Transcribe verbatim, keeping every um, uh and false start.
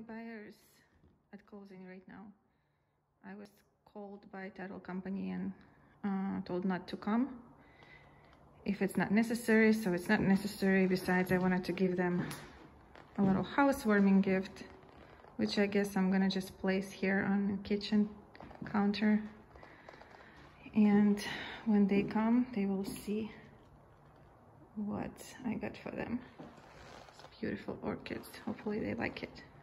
buyers at closing right now. I was called by title company and uh, told not to come if it's not necessary, so it's not necessary. Besides, I wanted to give them a little housewarming gift, which I guess I'm gonna just place here on the kitchen counter. And when they come, they will see what I got for them. It's beautiful orchids. Hopefully they like it.